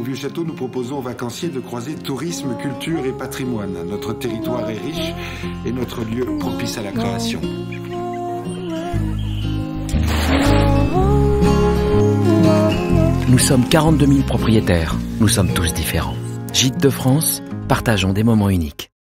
Vieux-Château, nous proposons aux vacanciers de croiser tourisme, culture et patrimoine. Notre territoire est riche et notre lieu propice à la création. Nous sommes 42 000 propriétaires. Nous sommes tous différents. Gîtes de France, partageons des moments uniques.